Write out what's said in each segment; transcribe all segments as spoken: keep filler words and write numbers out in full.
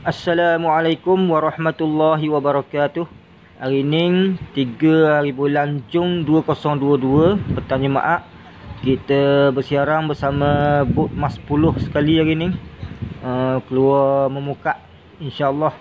Assalamualaikum warahmatullahi wabarakatuh. Hari ni tiga hari bulan Jun dua ribu dua puluh dua, petang Jumaat. Kita bersiarang bersama bot Mas sepuluh sekali hari ni. Uh, keluar memukat insya-Allah.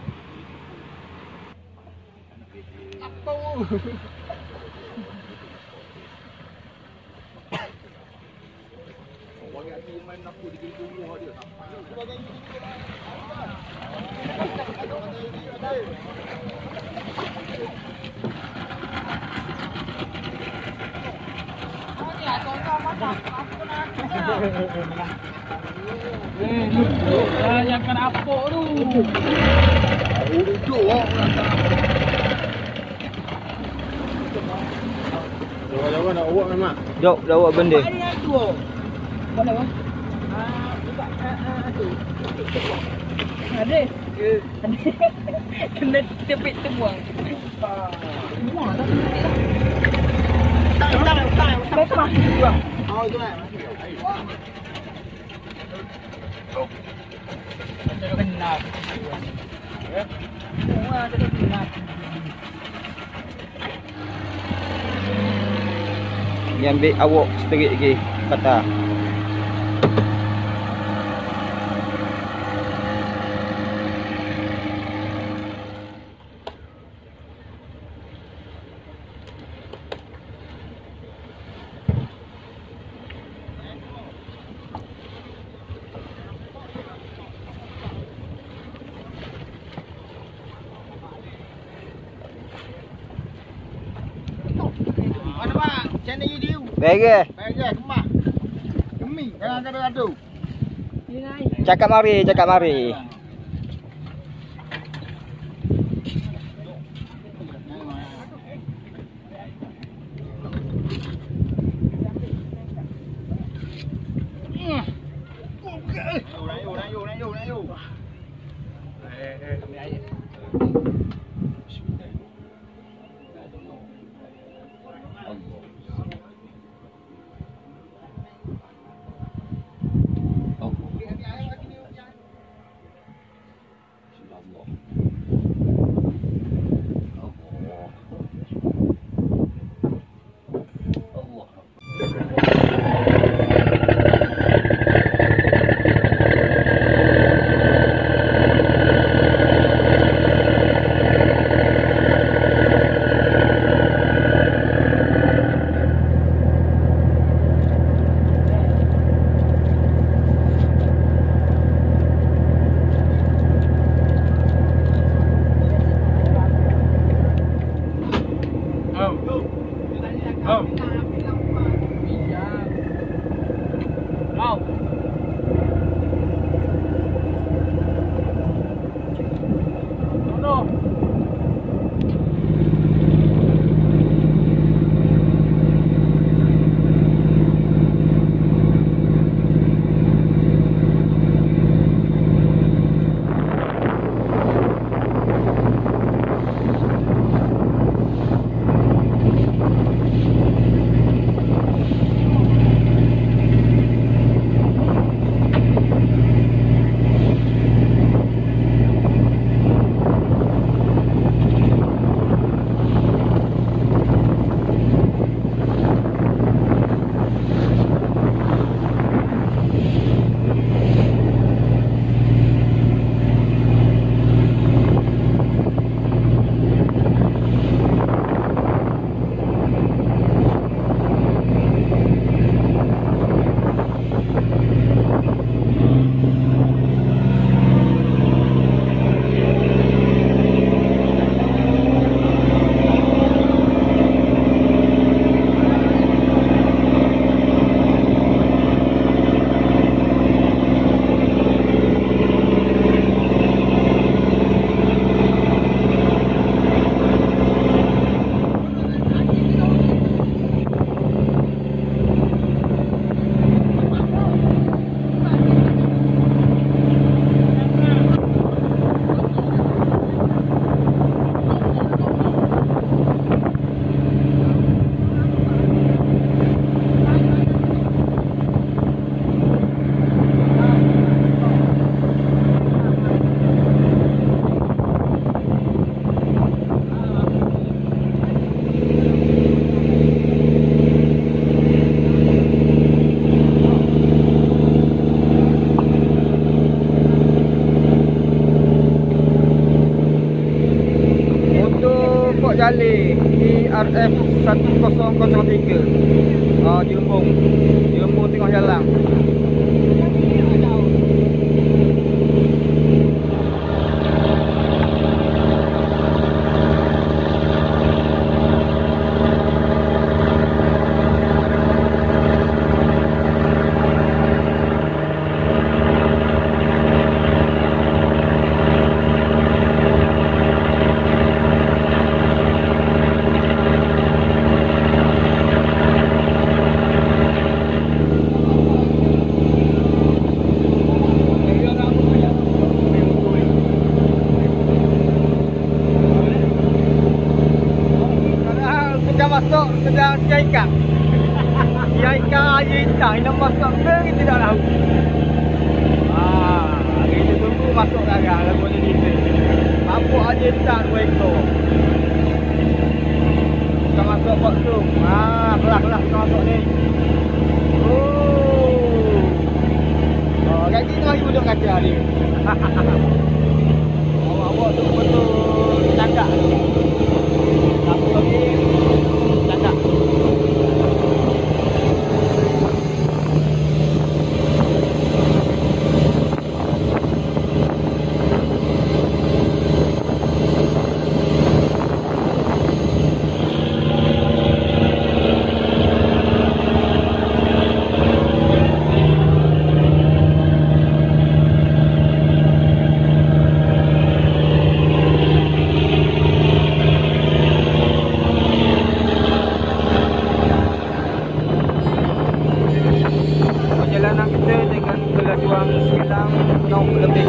Jangan apa tu. Duduk ah. Jauh-jauh nak awak memang. Jauh dah awak benda. Mana tu? Mana bang? Ah, buka tu. Ada. Kena tepik temuang. Temuang tak? Tak, tak, tak. Tak sama. Oh, itu lah. Ada benar. Ya. Semua ada benar. Ni ambil awak spirit lagi kata. Mana bang? Channel YouTube. Baik. Baik je, kemah. Demi, jangan gaduh-gaduh. Cakap mari, cakap mari. Nayu, nayu, nayu, nayu. Eh, eh, ambil air. Jalil E R F satu kosong kosong tiga. Ah, Jerembung. Jerembung tengah jalan. Masuk sedang siai ikan. Siai ikan air hitam yang masuk ke kita tak tahu. Ah, kita tunggu masuk garang lagu ni kita. Mampu air hitam dua ekor. Kita masuk bot tu. Ah, kelas-kelas kita masuk ni. Oh. Oh, lagi nak duduk kaca ni. Awak-awak tu betul tangkap. Apa lagi? Tangkap. Perjalanan kita dengan kelajuan sembilan knot lebih.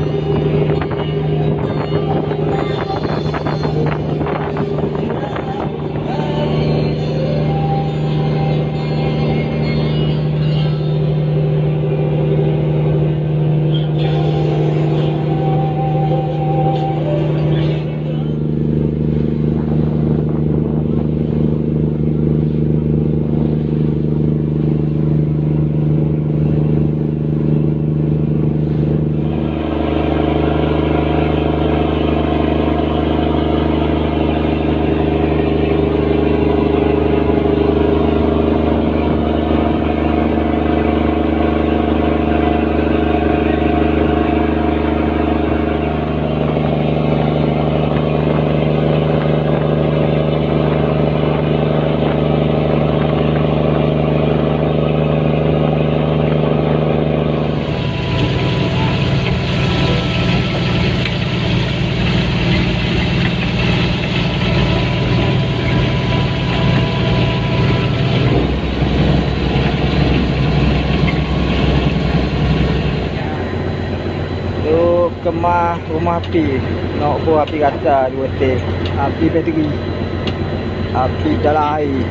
Kemah rumah api, nak buat api kata dua T, api bateri, api dalam air.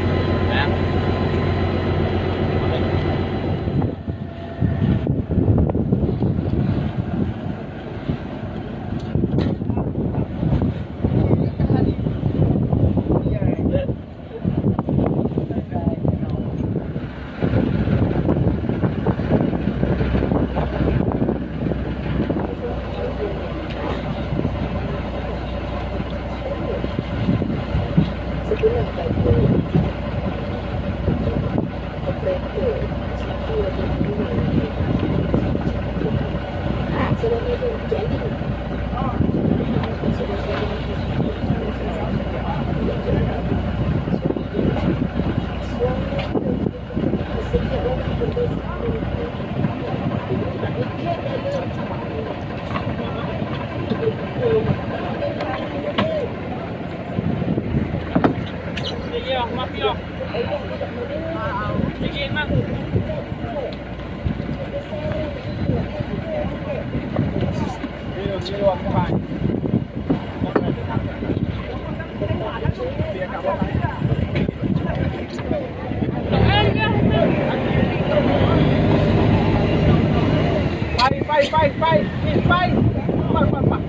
Pai, pai, pai, pai, pai, pai, pai, pai.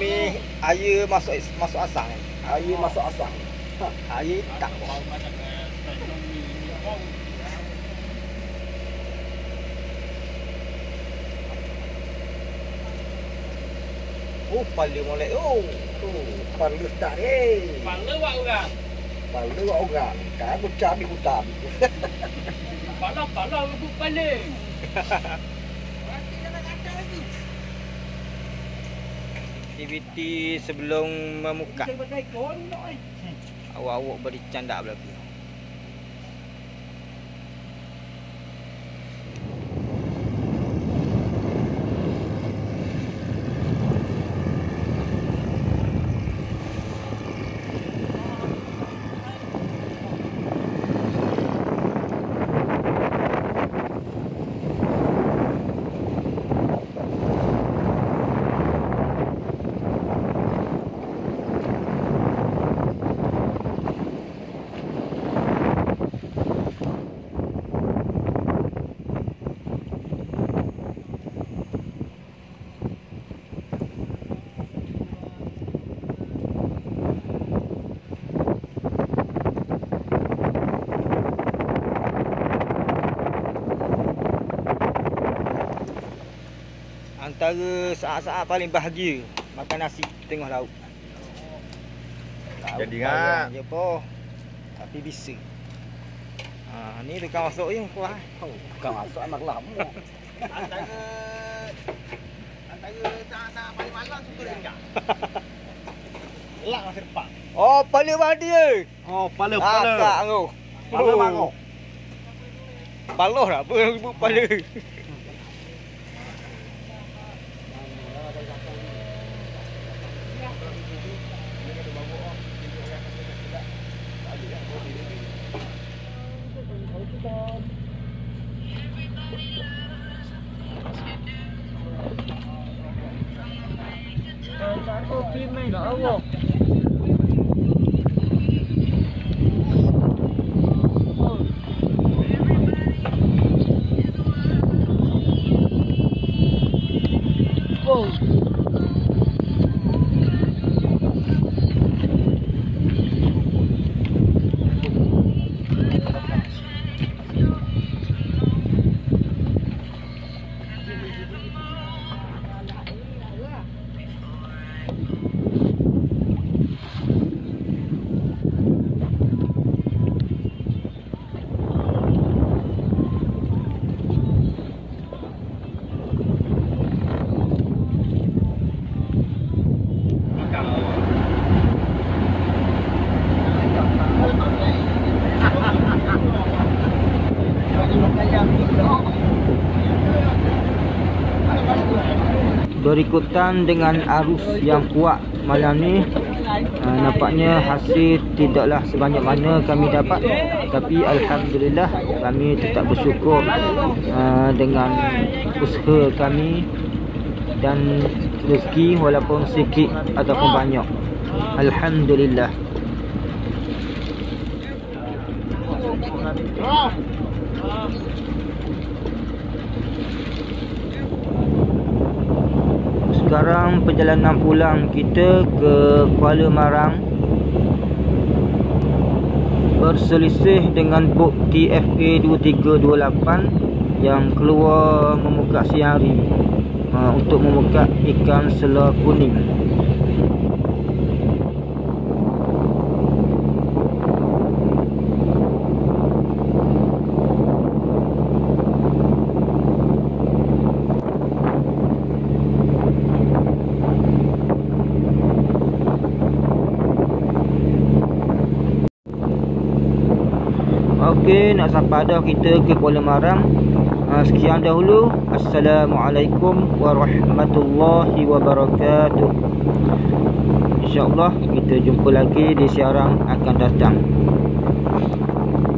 ni air masuk masuk asang. Air masuk asang. Ha, air tak. Oh, pala molek. Oh, tu pala tak ni. Pala wak orang. Pala wak orang. Kan bocah bi hutan. Pala pala rebut pala. Aktiviti sebelum memukak. Saya pakai kon nak ai. Awak-awak beri candak berlaku. Antara saat-saat paling bahagia makan nasi tengah laut. Laut Jadi ngak. Je po. Tapi bisa. Ha, ni tukang masuk je kuah. Oh, tukang masuk anak lama. Antara antara saat-saat paling malam tu tu dah. Elak masa depan. Oh, pala dia. Oh, pala Ah, pala. tak tu. Pala mangok. Paloh lah apa sebut pala. Kopi main dah awak. Oh. Berikutan dengan arus yang kuat malam ni, uh, nampaknya hasil tidaklah sebanyak mana kami dapat, tapi alhamdulillah kami tetap bersyukur uh, dengan usaha kami dan rezeki walaupun sikit ataupun banyak. Alhamdulillah. Sekarang perjalanan pulang kita ke Kuala Marang berselisih dengan bot T F A dua tiga dua lapan yang keluar memukak siang hari uh, untuk memukak ikan sela kuning. Okey, nak sampai dah kita ke Kuala Marang. uh, Sekian dahulu. Assalamualaikum warahmatullahi wabarakatuh. InsyaAllah kita jumpa lagi di siaran akan datang.